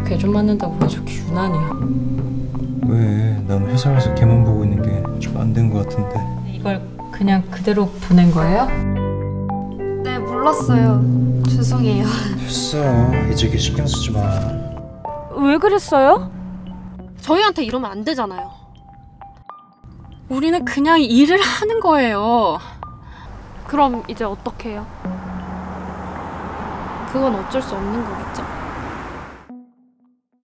개 좀 맞는다고 왜 저렇게 유난이야. 왜? 난 회사 가서 걔만 보고 있는 게 좀 안 된 것 같은데. 이걸 그냥 그대로 보낸 거예요? 네, 몰랐어요. 죄송해요. 됐어. 이제 걔 신경 쓰지 마. 왜 그랬어요? 저희한테 이러면 안 되잖아요. 우리는 그냥 일을 하는 거예요. 그럼 이제 어떻게 해요? 그건 어쩔 수 없는 거겠죠?